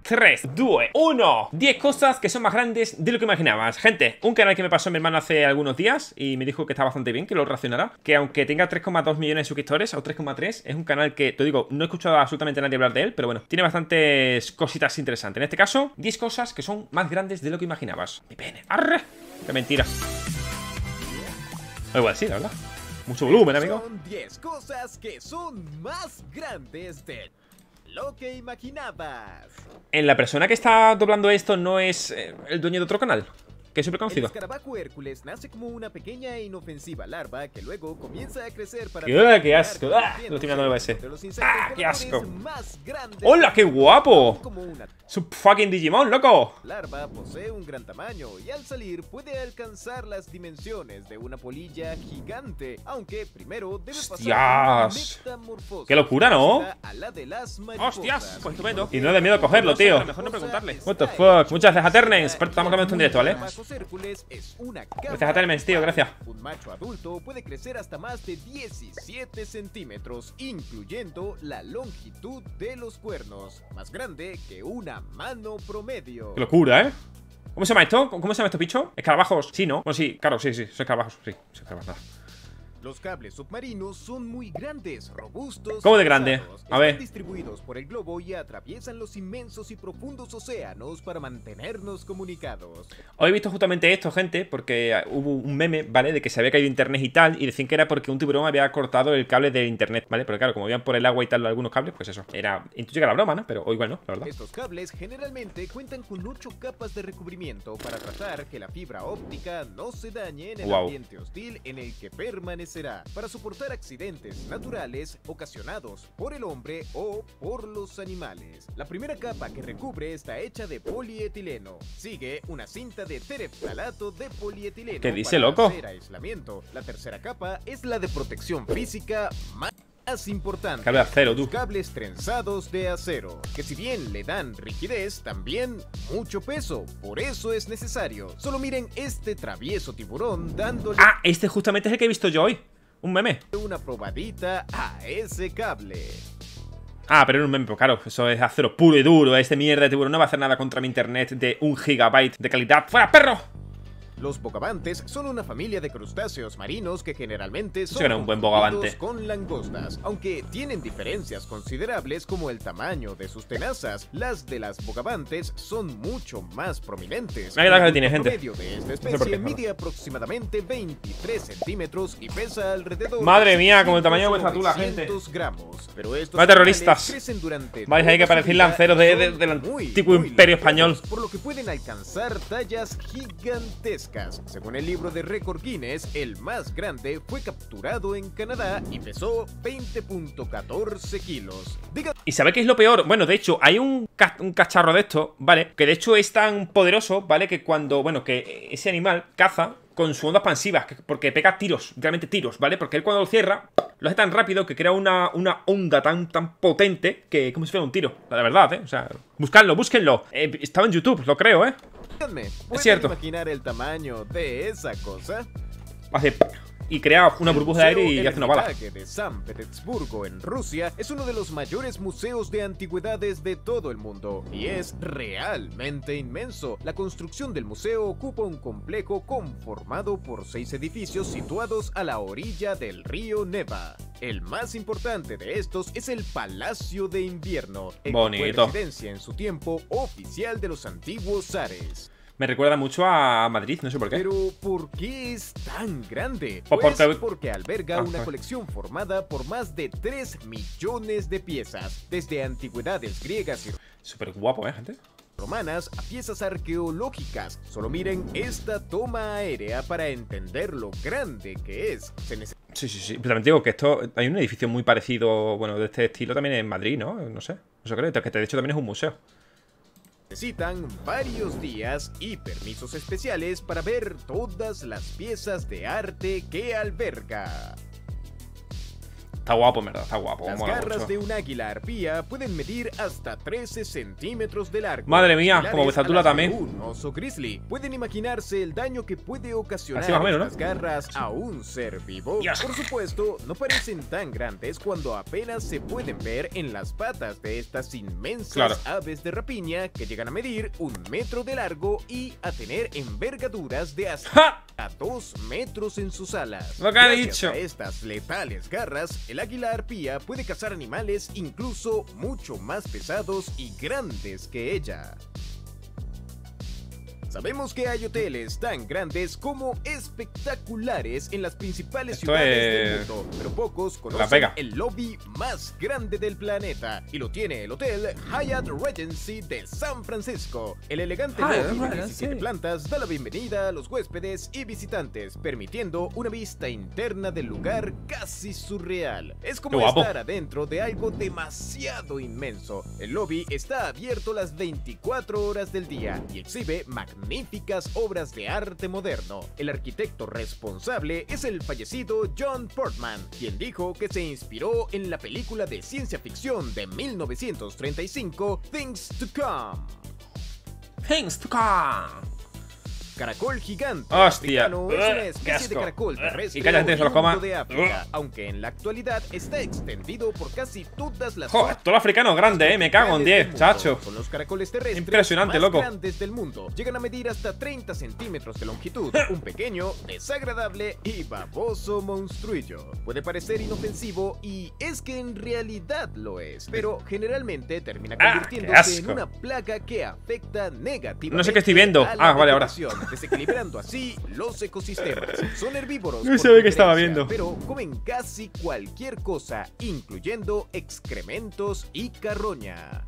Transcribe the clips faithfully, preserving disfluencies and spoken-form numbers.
tres, dos, uno. diez cosas que son más grandes de lo que imaginabas. Gente, un canal que me pasó mi hermano hace algunos días y me dijo que está bastante bien, que lo reaccionará. Que aunque tenga tres coma dos millones de suscriptores o tres coma tres, es un canal que, te digo, no he escuchado absolutamente a nadie hablar de él, pero bueno, tiene bastantes cositas interesantes. En este caso, diez cosas que son más grandes de lo que imaginabas. Mi pene. ¡Arre! ¡Qué mentira! O igual sí, la verdad. Mucho volumen, amigo. Son diez cosas que son más grandes de lo que imaginabas. En la persona que está doblando esto no es eh, el dueño de otro canal, que es súper El conocido. escarabajo Hércules nace como una pequeña e inofensiva larva que luego comienza a crecer para... ¡Qué, qué asco! ¡Ah! Lo estoy mirando el O B S. de los insectos ¡Ah, qué voladores asco! más grandes. ¡Hola, qué guapo! Como una ¡Su fucking Digimon, loco! larva posee un gran tamaño y al salir puede alcanzar las dimensiones de una polilla gigante, aunque primero debe pasar ¡Hostias! una metamorfosis ¡Qué locura!, ¿no? a la de las mariposas. ¡Hostias! Pues estupendo. Y no de miedo cogerlo, tío. Mejor no preguntarle. What the fuck. Muchas gracias a Ternens. Pero estamos cambiando esto en directo, ¿vale? Gracias a Ternens, tío, gracias. Un macho adulto puede crecer hasta más de diecisiete centímetros, incluyendo la longitud de los cuernos, más grande que una mano promedio. ¡Qué locura, eh! ¿Cómo se llama esto? ¿Cómo se llama esto, picho? ¿Escarabajos? Sí, ¿no? Bueno, sí, claro, sí, sí, son escarabajos. Sí, son escarabajos. Los cables submarinos son muy grandes, robustos. ¿Cómo de y grande? pesados. A ver. Están distribuidos por el globo y atraviesan los inmensos y profundos océanos para mantenernos comunicados. Hoy he visto justamente esto, gente, porque hubo un meme, ¿vale? De que se había caído internet y tal, y decían que era porque un tiburón había cortado el cable de internet, ¿vale? Pero claro, como habían por el agua y tal algunos cables, pues eso. Era, intuyo que era broma, ¿no? Pero hoy igual no, la verdad. Estos cables generalmente cuentan con ocho capas de recubrimiento para tratar que la fibra óptica no se dañe en el Wow. ambiente hostil en el que permanecerá, para soportar accidentes naturales ocasionados por el hombre o por los animales. La primera capa que recubre está hecha de polietileno. Sigue una cinta de tereftalato de polietileno. ¿Qué dice, para loco? hacer aislamiento. La tercera capa es la de protección física más importante. Cable de acero, tú. Los cables trenzados de acero, que si bien le dan rigidez, también mucho peso. Por eso es necesario. Solo miren este travieso tiburón dándole Ah, este justamente es el que he visto yo hoy. Un meme. una probadita a ese cable. Ah, pero era un meme, pues claro, eso es acero puro y duro. Este mierda de tiburón no va a hacer nada contra mi internet de un gigabyte de calidad. ¡Fuera, perro! Los bogavantes son una familia de crustáceos marinos que generalmente son Sí, era un buen confundidos bogavante. con langostas, aunque tienen diferencias considerables como el tamaño de sus tenazas. Las de las bogavantes son mucho más prominentes. Mira qué tal que El tiene, gente. promedio de esta No sé por especie qué, mide aproximadamente veintitrés centímetros y pesa alrededor Madre de mía, como el tamaño de seiscientos vuestra tula, gente. novecientos gramos. Pero estos Vaya terroristas. animales crecen durante Vais ahí que toda su parecéis vida lanceros de- y de- son del muy, antiguo muy imperio ligeros, español. por lo que pueden alcanzar tallas gigantescas. Según el libro de récord Guinness, el más grande fue capturado en Canadá y pesó veinte punto catorce kilos. Diga ¿Y sabe qué es lo peor? Bueno, de hecho, hay un, ca un cacharro de esto, ¿vale? Que de hecho es tan poderoso, ¿vale? Que cuando, bueno, que ese animal caza con su onda expansiva, que- porque pega tiros, realmente tiros, ¿vale? Porque él cuando lo cierra, lo hace tan rápido que crea una, una onda tan, tan potente que como si fuera un tiro. La verdad, ¿eh? O sea, buscadlo, búsquenlo. Eh, estaba en YouTube, lo creo, ¿eh? Díganme, ¿pueden cierto. imaginar el tamaño de esa cosa? Hace... Y crea una El burbuja de aire y Museo hace una bala. Hermitage de San Petersburgo, en Rusia, es uno de los mayores museos de antigüedades de todo el mundo y es realmente inmenso. La construcción del museo ocupa un complejo conformado por seis edificios situados a la orilla del río Neva. El más importante de estos es el Palacio de Invierno, el que fue Bonito. residencia en su tiempo oficial de los antiguos zares. Me recuerda mucho a Madrid, no sé por qué. Pero, ¿por qué es tan grande? Pues Pues porque- porque alberga Ah, una ah. colección formada por más de tres millones de piezas, desde antigüedades griegas y Súper guapo, ¿eh, gente? romanas a piezas arqueológicas. Solo miren esta toma aérea para entender lo grande que es. Se Sí, sí, sí. Pero también digo que esto... Hay un edificio muy parecido, bueno, de este estilo también en Madrid, ¿no? No sé. No sé, creo. Que de hecho también es un museo. necesitan varios días y permisos especiales para ver todas las piezas de arte que alberga. Está guapo, en verdad, está guapo. Las mola garras mucho. de un águila arpía pueden medir hasta trece centímetros de largo. Madre mía, Similares como Bestatula a las de también. Un oso grizzly. Pueden imaginarse el daño que puede ocasionar Así más o menos, ¿no? las garras a un ser vivo. Dios. Por supuesto, no parecen tan grandes cuando apenas se pueden ver en las patas de estas inmensas Claro. aves de rapiña que llegan a medir un metro de largo y a tener envergaduras de hasta ¡Ja! a dos metros en sus alas. Lo que ha Gracias dicho. a estas letales garras, el águila arpía puede cazar animales incluso mucho más pesados y grandes que ella. Sabemos que hay hoteles tan grandes como espectaculares en las principales Esto ciudades es del mundo, pero pocos La conocen Vega. el lobby más grande del planeta, y lo tiene el Hotel Hyatt Regency de San Francisco. El elegante Hyatt lobby de Regency. diecisiete plantas da la bienvenida a los huéspedes y visitantes, permitiendo una vista interna del lugar casi surreal. Es como Qué guapo. estar adentro de algo demasiado inmenso. El lobby está abierto las veinticuatro horas del día y exhibe magníficas obras de arte moderno. El arquitecto responsable es el fallecido John Portman, quien dijo que se inspiró en la película de ciencia ficción de mil novecientos treinta y cinco, Things to Come. Thanks to come. Caracol gigante Hostia. africano es Ugh, una qué especie de asco. caracol Ugh. terrestre Y que haya gente que se los coma. oriundo de África, Ugh. aunque en la actualidad está extendido por casi todas las Joder, todo el africano grande, eh. Me cago en diez, chacho. Son los caracoles terrestres Impresionante, más loco. grandes del mundo. Llegan a medir hasta treinta centímetros de longitud. Un pequeño, desagradable y baboso monstruillo. Puede parecer inofensivo y es que en realidad lo es, pero generalmente termina Ah, convirtiéndose qué en asco. una plaga que afecta negativamente No sé qué estoy viendo. a la Ah, vale, ahora. vegetación, desequilibrando así los ecosistemas. Son herbívoros No por sabía que estaba preferencia, viendo. pero comen casi cualquier cosa, incluyendo excrementos y carroña.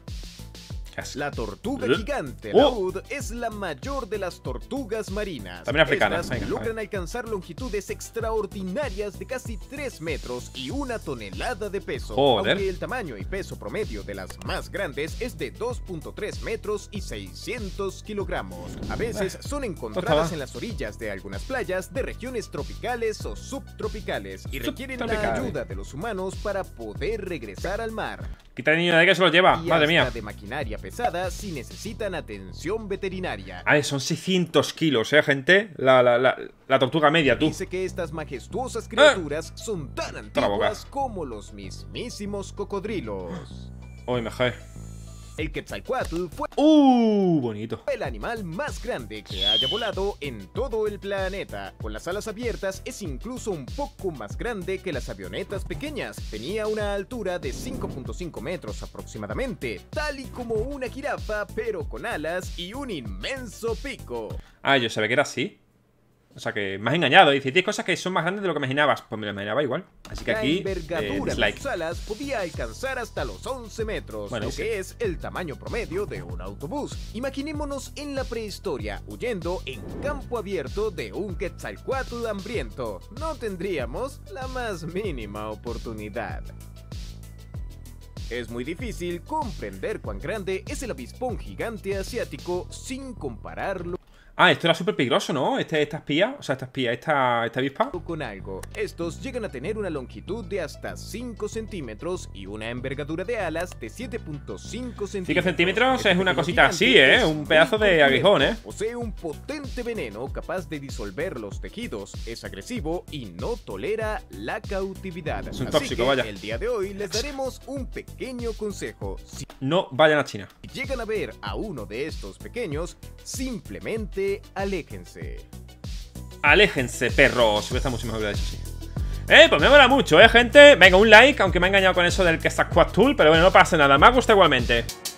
Qué asco. La tortuga ¿Eh? gigante Oh. laúd es la mayor de las tortugas marinas. También africanas, Estas venga, logran a ver. alcanzar longitudes extraordinarias de casi tres metros y una tonelada de peso. Joder. Aunque el tamaño y peso promedio de las más grandes es de dos punto tres metros y seiscientos kilogramos. A veces son encontradas va. en las orillas de algunas playas de regiones tropicales o subtropicales y requieren la Subtropicales. ayuda de los humanos para poder regresar al mar. Quita el niño de que se lo lleva. Y Madre hasta mía. de maquinaria pesada si necesitan atención veterinaria. A ver, son seiscientos kilos, eh, gente. La, la, la, la tortuga media, tú. Dice que estas majestuosas criaturas son tan boca. antiguas como los mismísimos cocodrilos. Uy, mejor. El Quetzalcóatl fue Uh, bonito. el animal más grande que haya volado en todo el planeta. Con las alas abiertas es incluso un poco más grande que las avionetas pequeñas. Tenía una altura de cinco punto cinco metros aproximadamente, tal y como una jirafa, pero con alas y un inmenso pico. Ah, yo sabía que era así. O sea que me has engañado. Dice, tienes cosas que son más grandes de lo que imaginabas. Pues me lo imaginaba igual. Así que La aquí, eh, envergadura de dislike. sus alas podía alcanzar hasta los once metros, Bueno, lo sí. que es el tamaño promedio de un autobús. Imaginémonos en la prehistoria, huyendo en campo abierto de un Quetzalcóatl hambriento. No tendríamos la más mínima oportunidad. Es muy difícil comprender cuán grande es el avispón gigante asiático sin compararlo Ah, esto era súper peligroso, ¿no? Este, esta espía, o sea, esta espía, esta, esta avispa. con algo. Estos llegan a tener una longitud de hasta cinco centímetros y una envergadura de alas de siete punto cinco centímetros. cinco centímetros Este es una pequeño cosita así, gigante ¿eh? es Un pedazo muy de corpulento, aguijón, ¿eh? Posee un potente veneno capaz de disolver los tejidos, es agresivo y no tolera la cautividad. Es un Así tóxico, que vaya. el día de hoy les daremos un pequeño consejo. Si No vayan a China. llegan a ver a uno de estos pequeños, simplemente aléjense. Aléjense, perros. Si hubiera estado mucho mejor, hubiera dicho así. Eh, pues me mola mucho, eh, gente. Venga, un like, aunque me ha engañado con eso del Quetzalcóatl, pero bueno, no pasa nada. Me ha gustado igualmente.